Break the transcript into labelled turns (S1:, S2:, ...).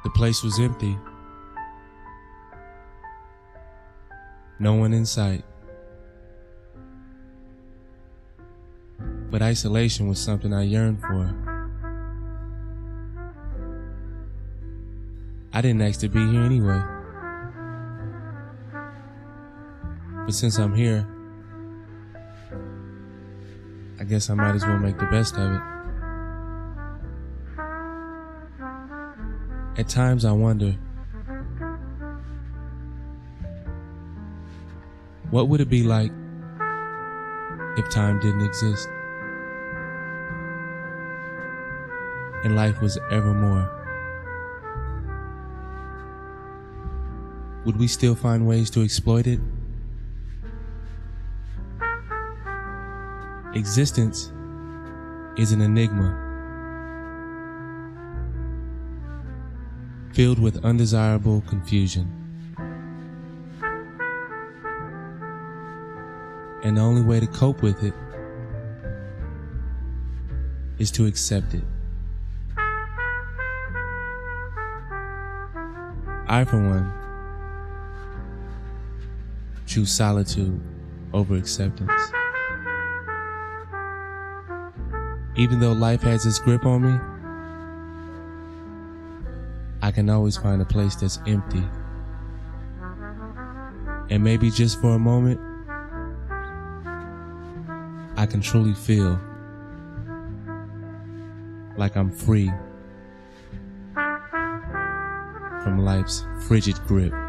S1: The place was empty. No one in sight. But isolation was something I yearned for. I didn't ask to be here anyway. But since I'm here, I guess I might as well make the best of it. At times I wonder, what would it be like if time didn't exist and life was evermore? Would we still find ways to exploit it? Existence is an enigma, filled with undesirable confusion. And the only way to cope with it is to accept it. I, for one, choose solitude over acceptance. Even though life has its grip on me, I can always find a place that's empty. And maybe just for a moment, I can truly feel like I'm free from life's frigid grip.